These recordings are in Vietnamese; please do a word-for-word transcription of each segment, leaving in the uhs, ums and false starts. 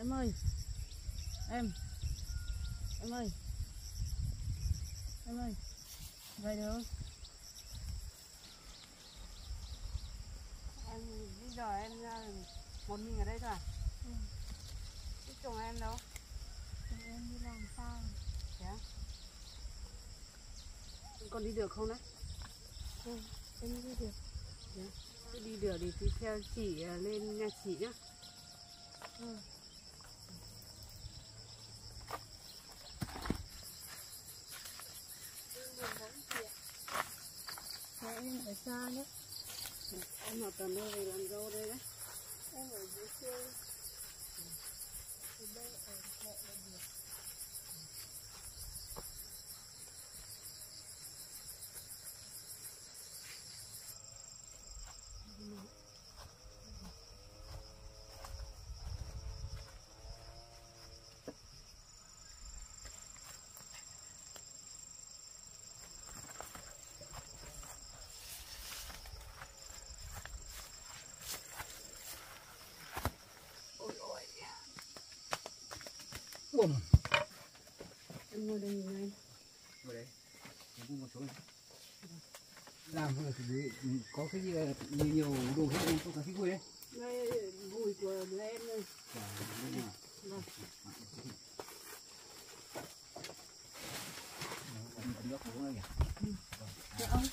Em ơi, em, em ơi, em ơi, về được không? Em bây giờ em một mình ở đây thôi à? Ừ. Cái chồng em đâu? Chồng em đi làm sao? Thế á? Con đi được không đấy? Ừ, em đi được. Thế cứ đi được thì đi theo chị lên nhà chị nhá. Ừ. Thế em ở xa nhé. Em ở tận đây về làm dâu đây đấy. Em ở dưới quê. Từ đây ở mẹ là được. Bùm. Em ngồi đây nhìn anh. Ngồi đấy. Em ngồi xuống này. Làm thì có cái gì nhiều nhiều đồ hết em không có cái vui đấy. Đây gùi của đứa em đây. Vâng. Ấm nước uống đây nhỉ? Dạ ông.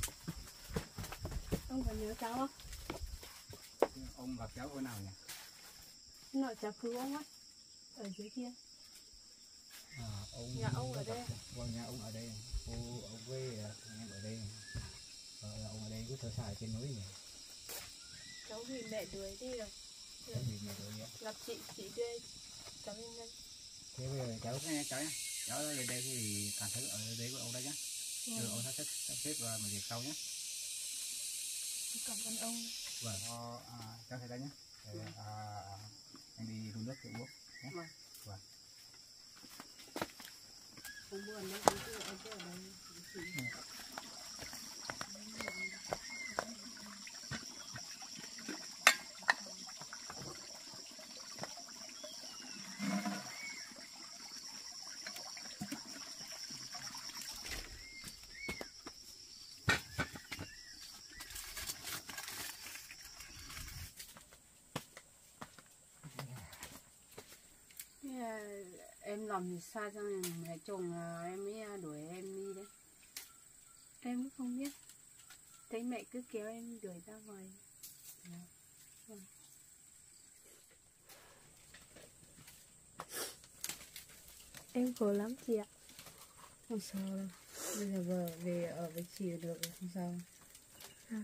Ông còn nhớ cháu không? Ông gặp cháu ở nào nhỉ? Nội cháu cứu ông ấy. Ở dưới kia. À, ông nhà ông ở đây. Vâng, nhà ông ở đây. Cô ông quê em ở đây. Ờ, ông ở đây cứ thở xài trên núi nhỉ? Cháu vì mẹ đuổi đi rồi. Cháu vì mẹ đuổi vậy? Gặp chị, chị đưa cháu lên đây. Thế bây giờ cháu nghe cháu nhé. Cháu lên đây thì cảm thấy ở đây của ông đây nhé. Vâng. Rồi ông sắp xếp sắp xếp và một việc sau nhé. Cảm ơn ông. Vâng, à, cháu thấy đây nhé. Để, à, anh đi đun nước để uống nhé. Vâng. Vâng. Không buồn đâu, em cứ ở đây. Ừ. Em làm gì sai cho nên mẹ chồng em mới đuổi em đi đấy. Em không biết. Thấy mẹ cứ kéo em đuổi ra ngoài. Dạ. Vâng. Em khổ lắm chị ạ. Không sao đâu. Bây giờ vợ về ở với chị được rồi, không sao. À.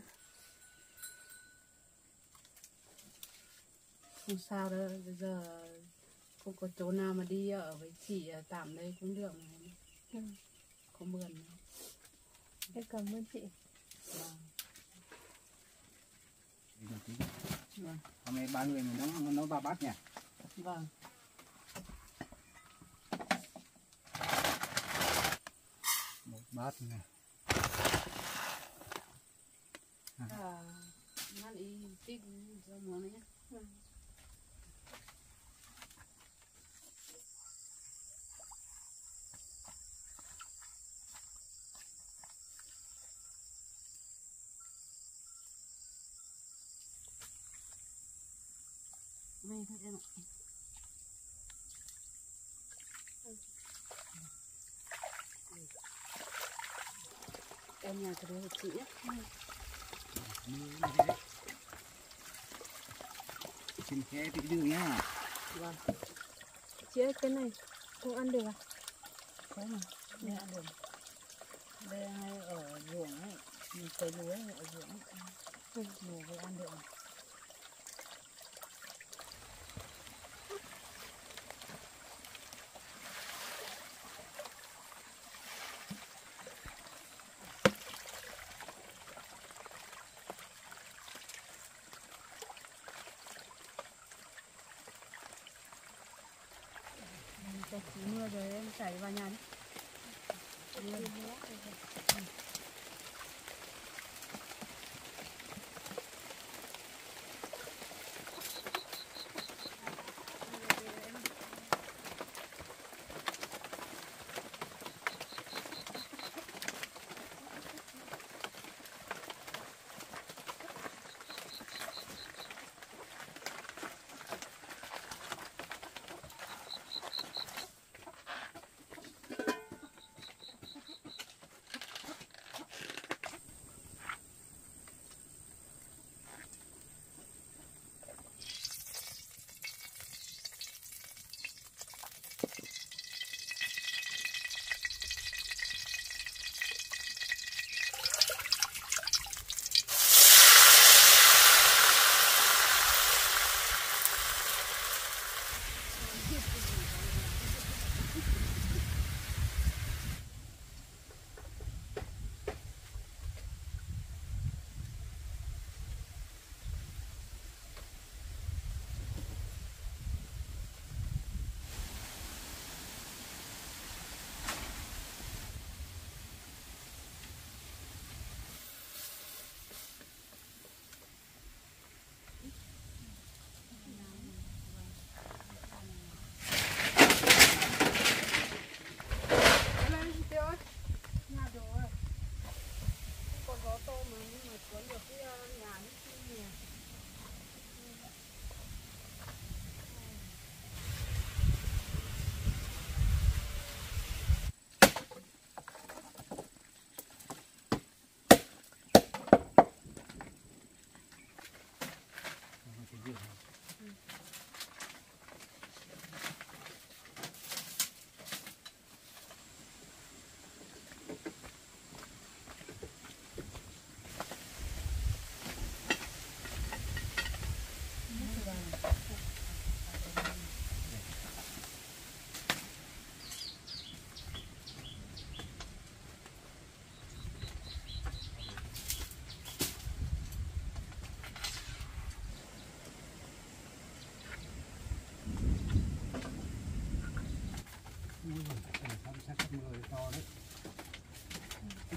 Không sao đâu, bây giờ không có chỗ nào mà đi ở với chị tạm đây cũng được mà. Ừ. Không buồn đâu. Em cảm ơn chị. Vâng. Vâng. Hôm nay ba người mình nấu nấu ba bát nhỉ? Vâng. Một bát này. À, ăn ý tích cho món này nhé. Vâng. Về thôi em ạ. Em nhà cái đấy của chị nhé. Xin khé tí đường nhá. Vâng. Chị ơi, cái này không ăn được à? Không à? Đây ăn được. Đây hay ở ruộng ấy, mình cấy lúa ở ruộng ấy. Ừ. Mùa vừa ăn được. Mưa rồi em chảy vào nhà đi. Mưa. Ừ.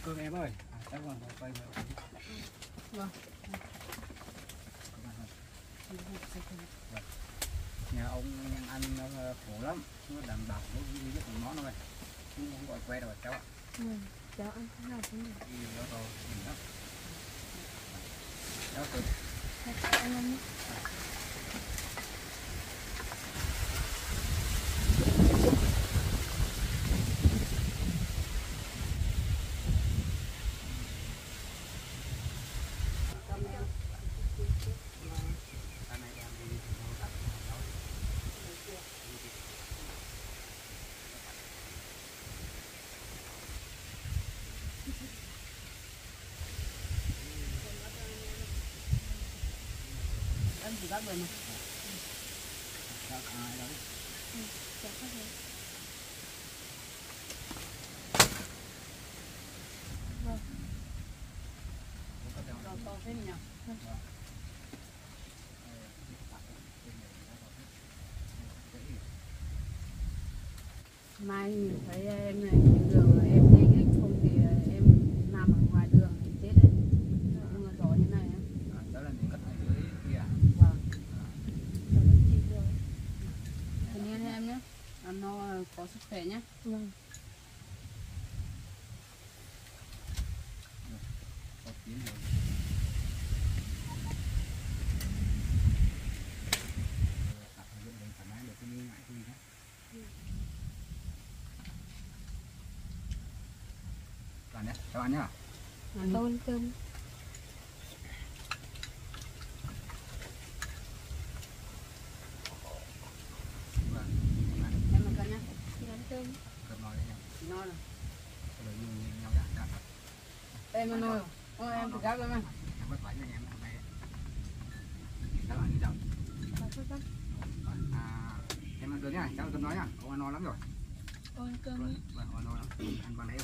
cơm em ơi. À, chắc còn quay nữa. Vâng. Nhà ông ăn nó khổ lắm, nó đảm bảo nó duy nhất một món thôi, chứ không gọi que đâu cháu ạ. Ừ, cháu ăn thế nào cũng được. Đi nó to đỉnh lắm. Cháu cơm. Anh ăn đi. Anh chỉ bắt rồi mà. Cháu ai đâu? Ừ, cháu có thể. Vâng. Rồi to thế nhỉ? Vâng. Mai nhìn thấy em này trên đường em nhanh hết không thì em nằm ở ngoài đường thì chết đấy. Nhưng mà gió như này á. Đó là những cách ở dưới kia. Vâng. Đó là chị rồi. Thế nên em nhé, ăn no có sức khỏe nhé. Vâng. Có tiếng rồi. Tập ở dưới đây thoải mái được cái như ngại gì nhé. Ăn nhé, cháu ăn nhá. Ăn ăn cơm. Vâng. Em ăn cơm nhá. Chị ăn cơm. Cơm no đấy nha. No rồi. Cái đấy dùng nhau nhá. Dạ. Em ăn no rồi. Ôi em thử gắp em ăn. Em vất vả cho em hôm nay. Cháu ăn đi đâu? À, em ăn cơm nhá, cháu cơm nói nhá. Ông ăn no lắm rồi. Ôi ăn cơm đi. Vâng, ăn no lắm. Ăn bằng đấy.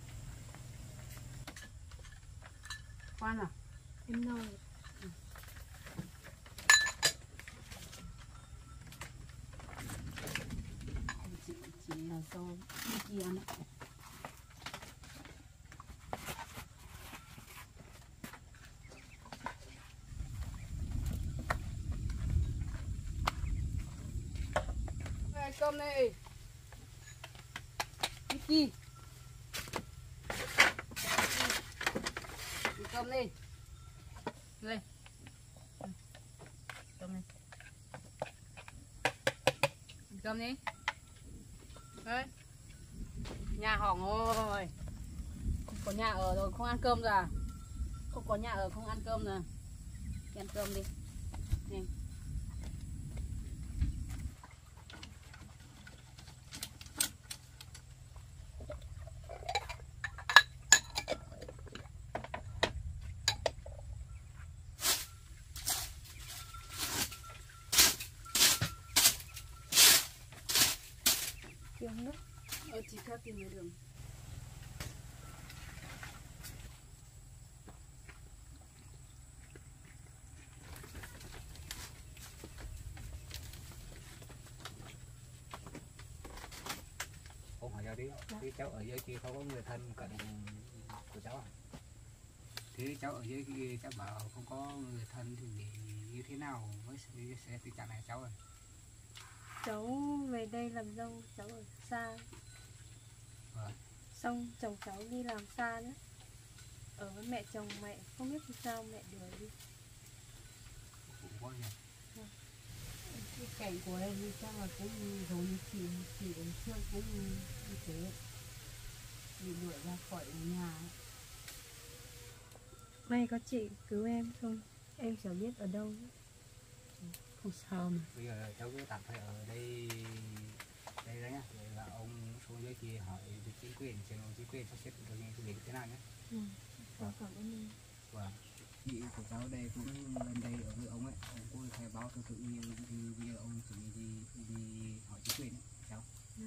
Khoan à? Em no rồi. Ừ. Chị chỉ là do đi kia nữa. Đây, cơm này. Vicky. Cơm đi. Đây. Cơm đi. Cơm đi. Đấy. Nhà hỏng rồi. Không có nhà ở rồi, không ăn cơm rồi à? Không có nhà ở, không ăn cơm rồi. Đi ăn cơm đi. Nhanh. Kiếm nước. Ờ, chị theo tìm người đường. Không hỏi cháu đi. Thế cháu ở dưới kia không có người thân cận của cháu à? Thế cháu ở dưới kia cháu bảo không có người thân thì như thế nào với sẽ tình trạng này cháu ơi? Cháu về đây làm dâu, cháu ở xa. Vâng. Xong chồng cháu đi làm xa nữa. Ở với mẹ chồng, mẹ không biết vì sao mẹ đuổi đi. Cũng có nhỉ. Vâng. Cái cảnh của em thì chắc là cũng giống như chị, chị đến trước cũng như thế. Bị đuổi ra khỏi nhà ấy. May có chị cứu em, không em chẳng biết ở đâu nữa. Không sao mà. Bây giờ cháu cứ tạm thời ở đây đây đấy nhá. Để là ông xuống dưới kia hỏi với chính quyền xem chính quyền sắp xếp được như thế thế nào nhé. Ừ. Cháu cảm ơn em. Vâng. Chị của cháu đây cũng lên đây ở với ông ấy, ông cũng khai báo tương tự như như bây giờ ông chuẩn bị đi đi, đi hỏi chính quyền ấy, cháu. Ừ.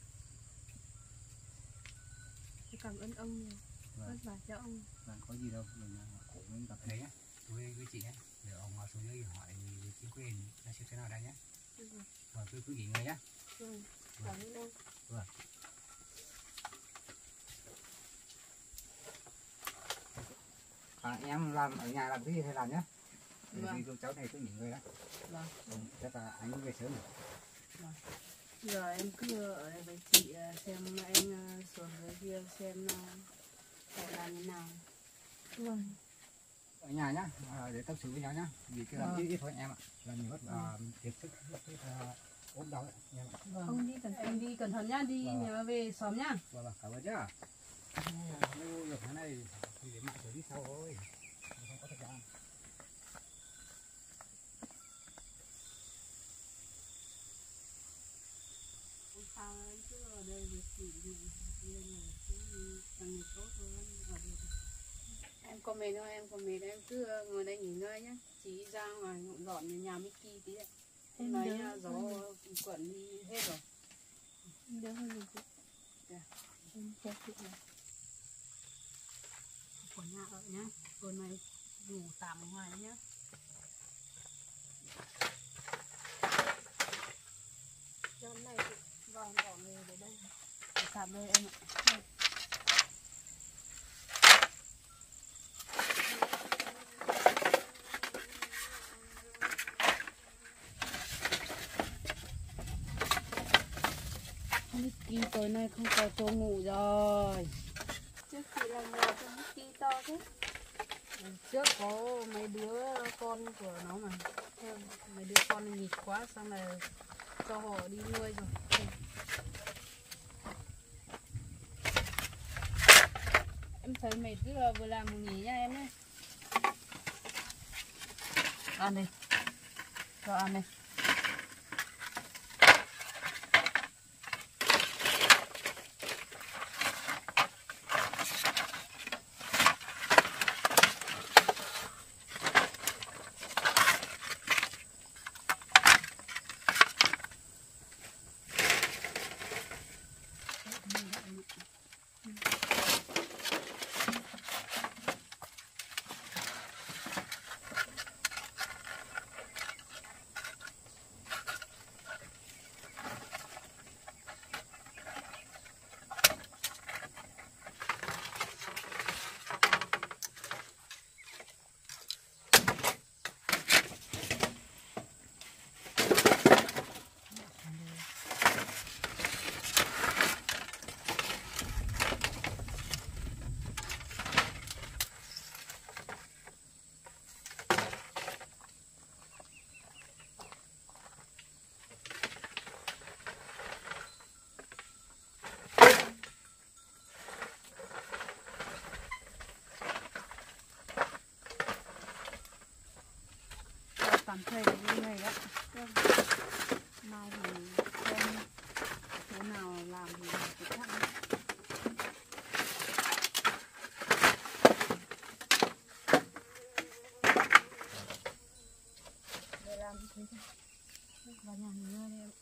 Tôi cảm ơn ông nhiều. Vâng. Vất vả cho ông. Vâng, có gì đâu, mình khổ mới gặp đấy nhé. Với với chị nhé. Để ông vào xuống dưới hỏi với chính quyền là xếp thế nào đây nhé. Ừ. Vâng, cứ cứ nghỉ ngơi nhé. Ừ. Cảm ơn ông. Vâng. À, em làm ở nhà làm cái gì hay làm nhá. Vâng. Vì cháu này cứ nghỉ ngơi đó. Vâng. Ừ, chắc là anh về sớm rồi. Vâng. Giờ em cứ ở đây với chị xem anh xuống dưới kia xem phải làm thế nào. Vâng. Ở nhà nhá, à, để tâm sự với nhau nhá. Vì cái làm Vâng. ít ít thôi em ạ. Làm nhiều mất và tiếp sức sức ốm đau đấy em ạ. Vâng. Ông đi cẩn thận. Em đi cẩn thận nhá, đi Vâng. nhớ về xóm nhá. Vâng vâng, cảm ơn nhá. Nếu được thế này thì để mạng xử lý sau thôi. Không có thời gian. Sao em cứ ở đây với chị thì nên là cứ càng ngày tốt hơn ở đây. Em có mệt thôi, em có mệt em cứ ngồi đây nghỉ ngơi nhá. Chị ra ngoài dọn nhà, nhà Mickey tí ạ. Em nói đỡ gió quẩn đi hết rồi. Em đỡ hơn rồi chị. Dạ. Em chào chị này. Của nhà ở nhá. Tối nay ngủ tạm ở ngoài nhá. Hôm nay chị vào bỏ nghề để đây. Để tạm đây em ạ. Mickey tối nay không có chỗ ngủ rồi. Trước chị làm nhà cho Mickey to thế. Trước có mấy đứa con của nó mà. Mấy đứa con nghịch quá xong rồi cho họ đi nuôi rồi. Em thấy mệt cứ là vừa làm vừa nghỉ nha em nhé. Ăn đi. Cho ăn đi. Tạm thời đến như này đó. Mai thì xem thế nào làm thì sẽ khác. Để làm thế thôi. Vào nhà nghỉ ngơi đi em.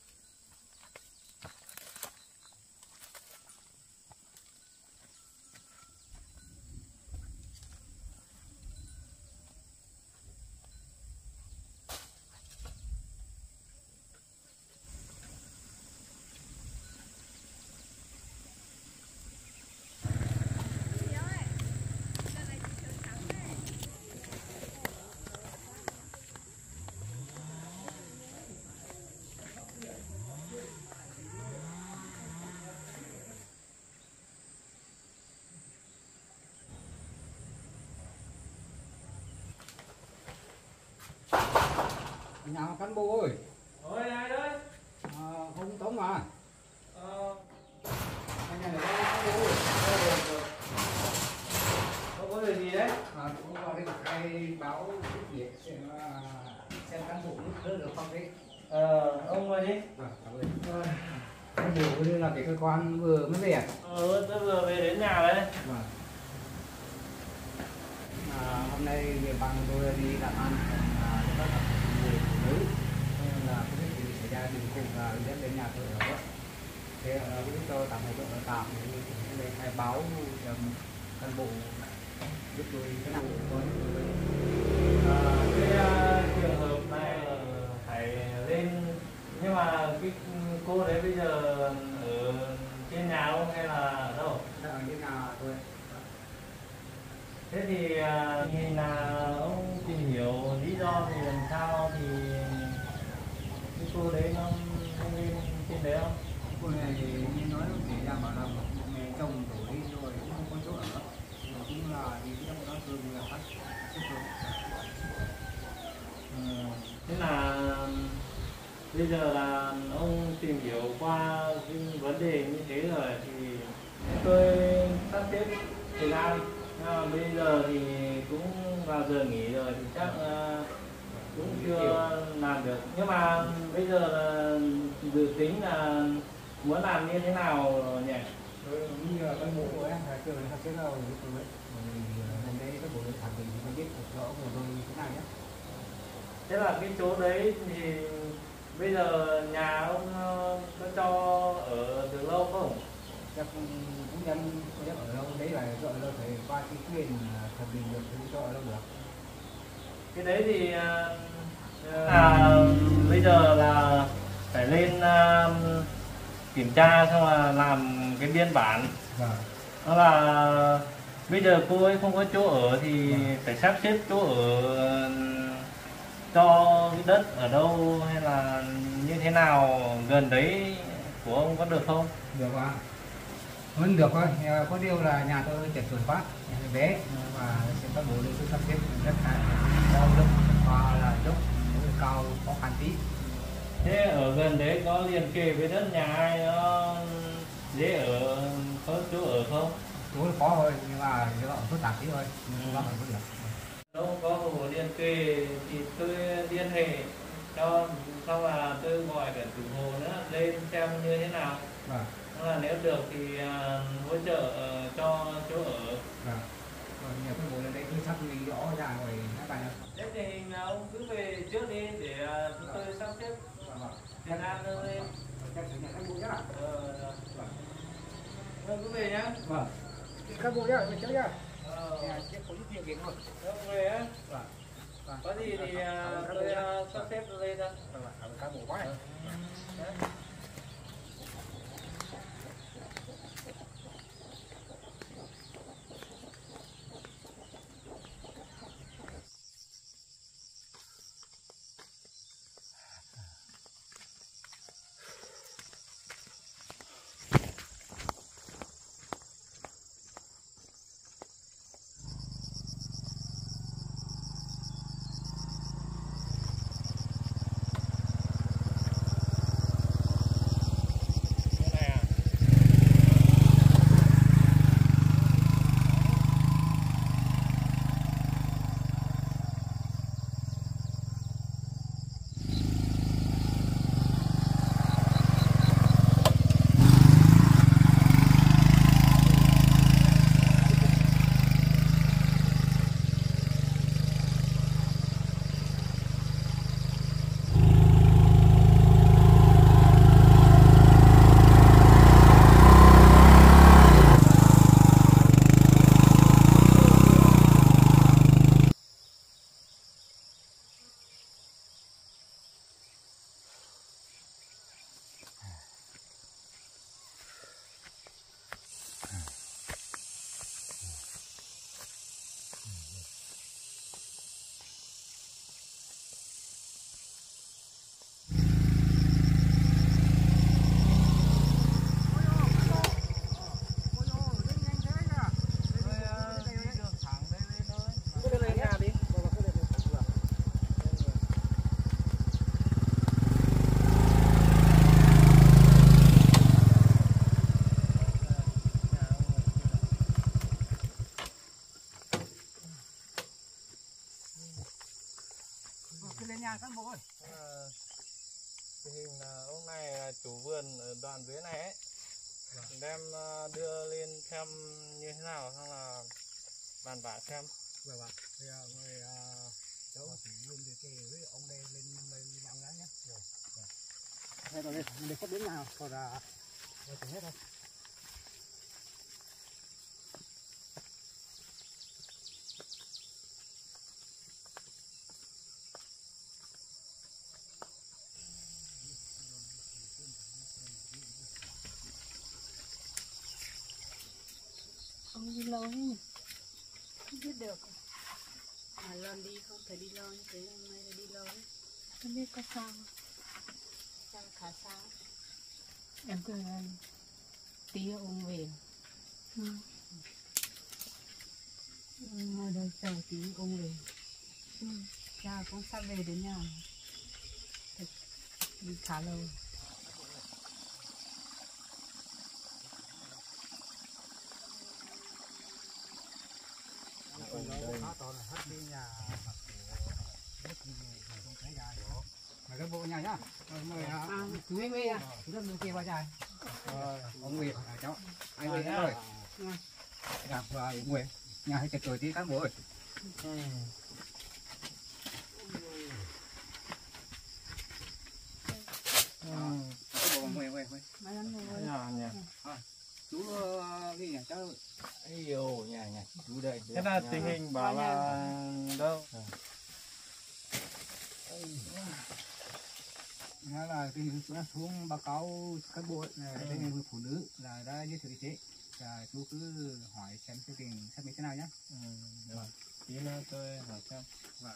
Nhà cán bộ ơi. Ôi ai đấy? À, không Tống mà. Ờ, Anh này là cán bộ ơi. không có việc gì đấy? À, cũng vào đây khai báo cái việc xem à, xem cán bộ lúc đỡ được không đấy. Ờ, ông mời đi. Vâng, cảm ơn. Cán bộ như là cái cơ quan vừa mới về à? Ờ, tôi vừa về đến nhà đấy. Vâng. À, hôm nay bạn tôi đi làm ăn à, rất là người phụ nữ nên là cái việc gì xảy ra thì cùng là dẫn đến nhà tôi ở đó. Thế uh, cũng cho tạm thời tôi ở tạm để đây khai báo um, cán bộ giúp tôi thế nào cũng có. Ờ, cái uh, trường hợp này là phải lên, nhưng mà cái cô đấy bây giờ ở trên nhà không hay là ở đâu? Đang ở trên nhà tôi. Thế thì à, thì là ông tìm hiểu lý do thì làm sao thì cái cô đấy nó nó lên trên đấy không? Cô này như nói lúc để ra bảo là mẹ chồng đổ đi rồi cũng không có chỗ ở, rồi cũng là vì cái nó thường là phát xuất rồi. Ừ. Thế là bây giờ là ông tìm hiểu qua cái vấn đề như thế rồi thì tôi sắp xếp thời gian. À, bây giờ thì cũng vào giờ nghỉ rồi thì chắc uh, cũng chưa làm được, nhưng mà bây giờ là dự tính là muốn làm như thế nào nhỉ? Rồi như là cái bộ của em là chưa là cái đâu cái tôi đấy, hôm nay cái bộ thằng mình không biết rõ của tôi thế nào nhé. Thế là cái chỗ đấy thì bây giờ nhà ông ờ, có cho ở được lâu không? Chắc cũng nhân chắc ở đâu đấy là gọi là phải qua cái quyền thẩm định được thì cho ở đâu được. Cái đấy thì ờ, à, bây giờ là phải lên à, kiểm tra xong là làm cái biên bản. Vâng. Đó là bây giờ cô ấy không có chỗ ở thì phải sắp xếp chỗ ở cho cái đất ở đâu hay là như thế nào gần đấy của ông có được không? Được ạ. Vẫn được thôi, có điều là nhà tôi chật chội quá, nhà tôi bé và sẽ các bộ đây tôi sắp xếp rất là cao dốc và là dốc cao khó khăn tí. Thế ở gần đấy có liền kề với đất nhà ai nó dễ ở, có chỗ ở không? Chỗ khó thôi nhưng mà nó ở phức tạp tí thôi, nhưng mà vẫn được. Đâu có hồ liên kề thì tôi liên hệ cho, xong là tôi gọi cả chủ hồ nữa lên xem như thế nào. Vâng. Là nếu được thì uh, hỗ trợ uh, cho chỗ ở. Vâng. Rồi nhà tôi ngồi lên đây tôi sắp mình rõ ra rồi các bạn. Thế thì ông cứ về trước đi để uh, chúng tôi sắp xếp thời gian lên. Chắc phải nhà các bộ nhá. Ờ, vâng, cứ về nhá. Vâng. Các bộ nhá, mình trước nhá. Ờ. Nhà sẽ có những việc thôi. Vâng, về á. Vâng. Vâng. Có gì thì uh, tôi uh, sắp xếp lên ra. Vâng, các bộ quá. nhà cán bộ ơi. À, tình hình là hôm nay là chủ vườn ở đoạn dưới này ấy, vâng. Đem đưa lên xem như thế nào, xong là bàn bạc xem. Vâng ạ. Thì người cháu chủ vườn thì kể với ông đây lên lên nhà ông nhé. Rồi. Đây rồi đây, mình có đến nào còn là rồi hết thôi. Ông đi lâu thế nhỉ? biết được. Mà lần đi không thể đi lâu như thế, hôm nay là đi lâu đấy. Không biết có sao không? Sao khá sao? Em cứ tí ông về. Ừ. Ngồi đây chờ tí ông về. Ừ. Cha cũng sắp về đến nhà. Thật, đi khá lâu. Mày cái bộ nhà nhá. Mời chú ấy về à. Chú rất kia qua dài. Ông Nguyệt à cháu. Anh Nguyệt rồi. Dạ và Nguyệt. Nhà hay chật tuổi tí các bố ơi. Mấy lắm rồi. Nhà nhà. Chú đi nhà cháu. Yêu nhà nhà. Chú đây. Thế là tình hình bảo là đâu? Nó là cái chú đã xuống báo cáo các bộ này đây là người phụ nữ là đã giới thiệu y tế. Và chú cứ hỏi xem cái tình xác minh thế nào nhé. Ừ, rồi. Tí nữa tôi hỏi xem. Vâng.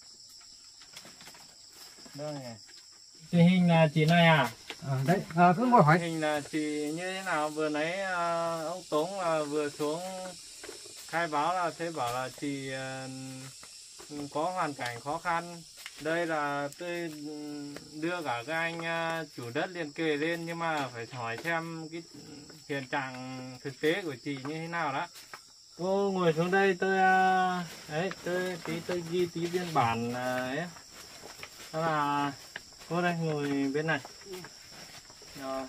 Đâu này. Tình hình là chị này à? À, đấy, à, cứ ngồi hỏi. Tình hình là chị như thế nào? Vừa nãy à, ông Tống là vừa xuống khai báo là thấy bảo là chị à, có hoàn cảnh khó khăn. Đây là tôi đưa cả các anh uh, chủ đất liền kề lên nhưng mà phải hỏi xem cái hiện trạng thực tế của chị như thế nào đó. Cô ngồi xuống đây tôi uh, ấy tôi tí tôi ghi tí biên bản uh, ấy. Đó là cô đây ngồi bên này. Rồi.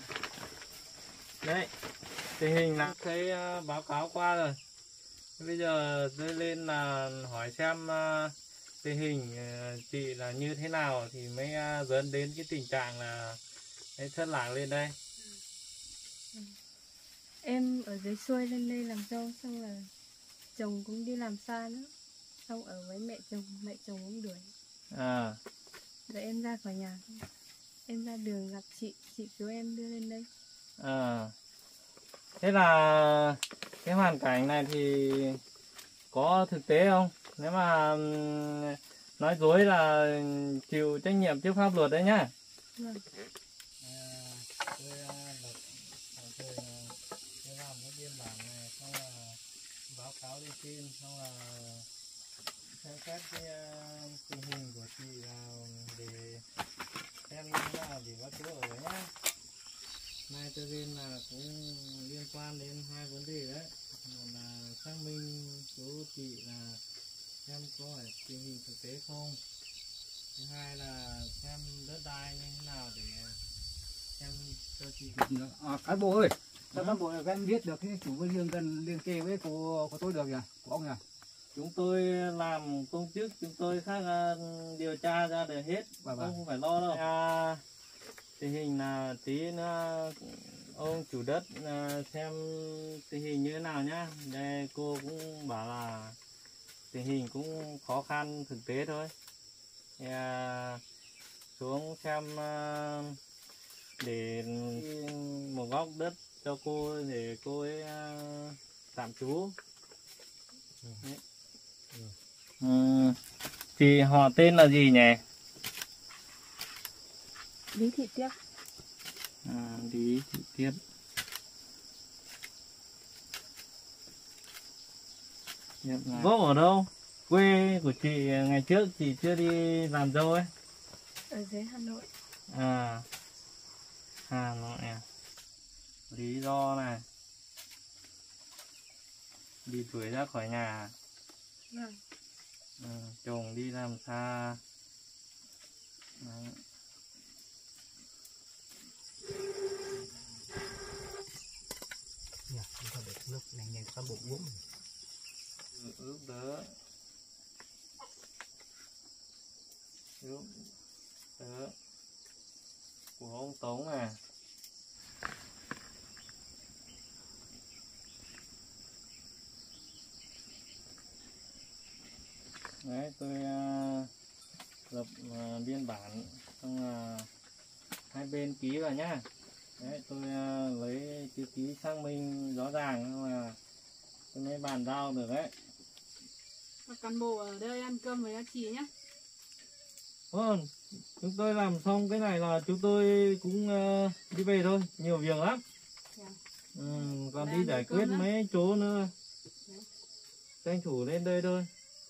Đấy. Tình hình là thấy uh, báo cáo qua rồi. Bây giờ tôi lên là hỏi xem uh, tình hình chị là như thế nào thì mới dẫn đến cái tình trạng là cái thất lạc lên đây. Ừ. Em ở dưới xuôi lên đây làm dâu, xong là chồng cũng đi làm xa nữa, xong ở với mẹ chồng, mẹ chồng cũng đuổi. À. Rồi em ra khỏi nhà, em ra đường gặp chị, chị cứu em đưa lên đây. À. Thế là cái hoàn cảnh này thì có thực tế không? Nếu mà nói dối là chịu trách nhiệm trước pháp luật đấy nhá. Vâng. À, tôi lập tôi, tôi làm cái biên bản này, xong là báo cáo đi tin, xong là xem xét cái uh, tình hình của chị uh, để xem là để bắt chỗ ở nhá. Nay tôi lên là cũng liên quan đến hai vấn đề đấy. Một là xác minh số chị là xem có phải tình hình thực tế không. Thứ hai là xem đất đai như thế nào để xem cho chị. À, cán bộ ơi, sao cán bộ các em biết được cái chủ vườn riêng gần liên kề với của của tôi được nhỉ, của ông nhỉ? Chúng tôi làm công chức, chúng tôi khác uh, điều tra ra được hết, Bà, bà. ông không phải lo đâu. À, tình hình là tí nữa ông chủ đất uh, xem tình hình như thế nào nhá. Đây cô cũng bảo là tình hình cũng khó khăn thực tế thôi. Thì, uh, xuống xem uh, để một góc đất cho cô để cô ấy uh, tạm trú. Đấy. Ừ. Chị họ tên là gì nhỉ? Lý Thị Tiếc. À, Lý Thị Tiếc. Gốc ở đâu? Quê của chị ngày trước chị chưa đi làm dâu ấy. Ở dưới Hà Nội. À, Hà Nội à. Lý do này bị đuổi ra khỏi nhà. Vâng. Ừ, chồng đi làm xa. Đấy. Nhỉ, chúng ta để nước này nhanh cán bộ uống. Ừ, ướp đỡ. Ướp đỡ của ông Tống à. Đấy, tôi uh, lập uh, biên bản, xong là uh, hai bên ký vào nhá. Đấy, tôi uh, lấy chữ ký xác minh rõ ràng, xong là tôi mới bàn giao được đấy. Các cán bộ ở đây ăn cơm với các chị nhé. Vâng, chúng tôi làm xong cái này là chúng tôi cũng uh, đi về thôi, nhiều việc lắm. Yeah. Ừ, còn Đây đi ăn giải cơm quyết nữa. mấy chỗ nữa. Đấy. Tranh thủ lên đây thôi.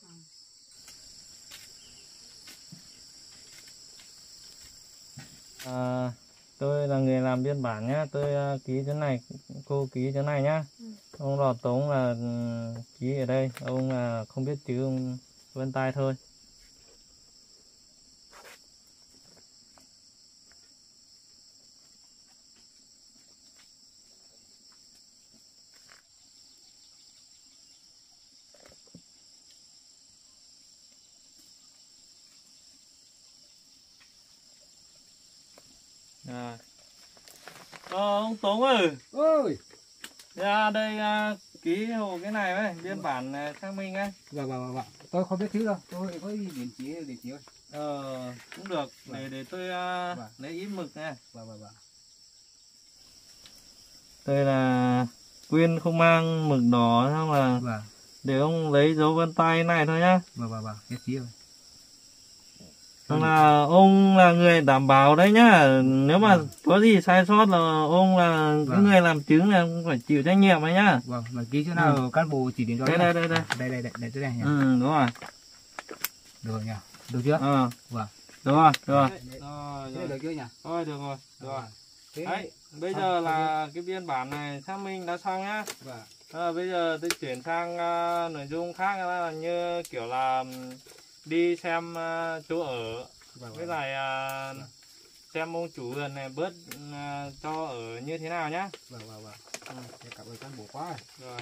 À, tôi là người làm biên bản nhá, tôi uh, ký chỗ này, cô ký chỗ này nhá. Ừ. Ông Lò Tống là um, ký ở đây, ông là uh, không biết chữ, ông vân tay thôi. À. Ờ, ông Tống ơi, Ôi, ra đây uh, ký hộ cái này đấy, biên bản uh, xác minh ấy. vâng vâng vâng, tôi không biết chữ đâu, tôi có điện chỉ điện chỉ thôi. Ờ, cũng được, để để tôi uh, Vâng. lấy ít mực nha. Vâng vâng vâng. Đây là Quyên không mang mực đỏ, xong là Vâng để ông lấy dấu vân tay này thôi nhá. vâng vâng vâng, nhất trí rồi. Xong là ông là người đảm bảo đấy nhá. Nếu mà Vâng. có gì sai sót là ông là cái Vâng. người làm chứng là ông phải chịu trách nhiệm ấy nhá. Vâng, mà ký chỗ nào cán bộ chỉ điểm cho. Đây nhá. đây đây đây. Đây đây đây đây đây nhỉ. Ừ, đúng rồi. Được rồi nhỉ. Được chưa? Ờ, Vâng. được rồi, được rồi. Đấy, đấy. Rồi, Thế rồi. được chưa nhỉ? Thôi được rồi, được rồi. Thế Đấy, bây xong- giờ xong là cái biên bản này xác minh đã xong nhá. Vâng. À, bây giờ tôi chuyển sang uh, nội dung khác là như kiểu là um, đi xem uh, chỗ ở, Vâng, với vâng. lại uh, Vâng. xem ông chủ vườn này bớt uh, cho ở như thế nào nhá. Vâng vâng vâng. Ừ. Thế cảm ơn cán bộ quá rồi. Rồi.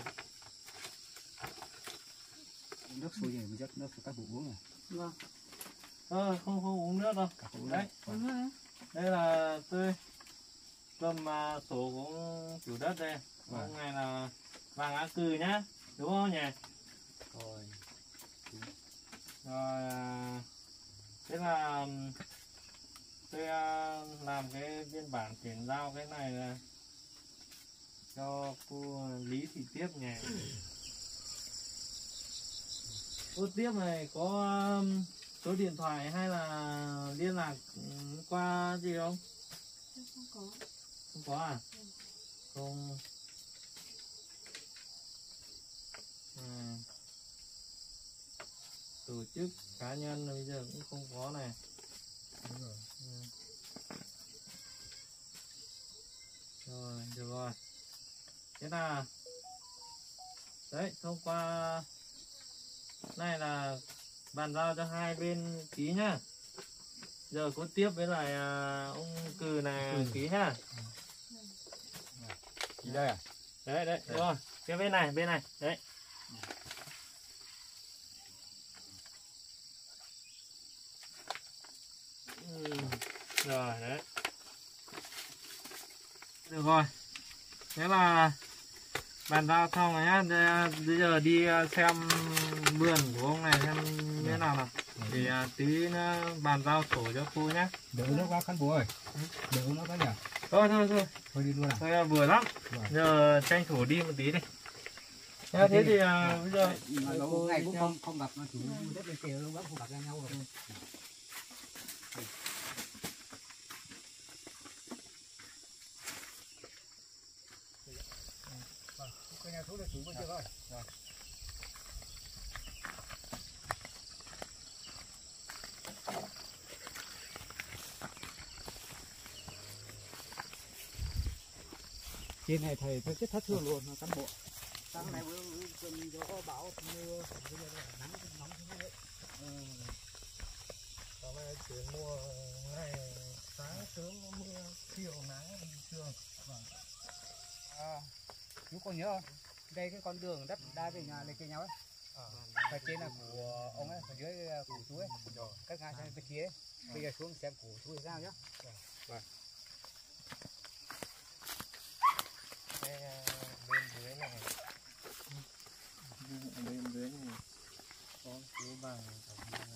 Nước sôi này mình rất nước cho các bộ uống này. Vâng. Ờ, không không uống nước đâu. Các bộ uống Đấy. này. Vâng. Đúng rồi. Đây là tôi cầm uh, sổ của ông chủ đất đây. Vâng. Ông này là Vàng Á Cừ nhá, đúng không nhỉ? Rồi. Rồi, à, thế là um, tôi à, làm cái biên bản chuyển giao cái này là cho cô Lý Thị Tiếp nhỉ. Cô Tiếp này có um, số điện thoại hay là liên lạc um, qua gì không? Không có. Không có à? Không. À. Tổ chức cá nhân bây giờ cũng không có này. Đúng rồi. Ừ. Rồi, được rồi. Thế là đấy, thông qua này là bàn giao cho hai bên ký nhá. Giờ có tiếp với lại à, ông Cừ này Ừ. ký nhá. Đi đây à? Đấy đấy, đúng rồi. Cái bên này, bên này, đấy. Ừ. Rồi đấy. Được rồi. Thế là bàn giao xong rồi nhá. Đây, bây giờ đi xem vườn của ông này xem như thế nào nào. Để à, tí nữa bàn giao sổ cho cô nhá. Đỡ nước quá cán bộ ơi. Đỡ nước quá nhỉ. Thôi thôi thôi. Thôi đi luôn à. Thôi à, vừa lắm. Vâng. Giờ tranh thủ đi một tí đi. Thế, thế thì à, bây giờ mà cô lâu ngày đi cũng theo. không không gặp mà chủ đất bên kia lâu lắm không gặp nhau rồi. Vâng, cái nhà số là chủ bên kia rồi. Rồi. Trên này thầy thời tiết thất thường luôn, cán bộ. Sáng này vừa vừa gió bão mưa, bây giờ nắng nóng thế này. Hôm nay chuyển mùa ngày sáng sớm có mưa, chiều nắng bình thường. Vâng. À, chú còn nhớ không? Đây cái con đường đất đai về nhà lên kia nhau ấy. Ở trên là của ông ấy, ở dưới là của chú ấy. Các ngài sang bên kia ấy. Bây giờ xuống xem của chú sao nhá. Vâng. Đây à, bên dưới này, bên dưới này có chú bằng